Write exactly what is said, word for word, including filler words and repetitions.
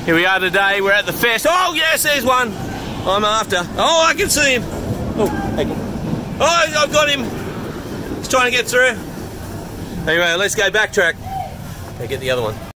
Here we are today, we're at the fest. Oh yes, there's one I'm after. Oh, I can see him. Oh, hey. Oh, I've got him. He's trying to get through. Anyway, let's go backtrack. Go get the other one.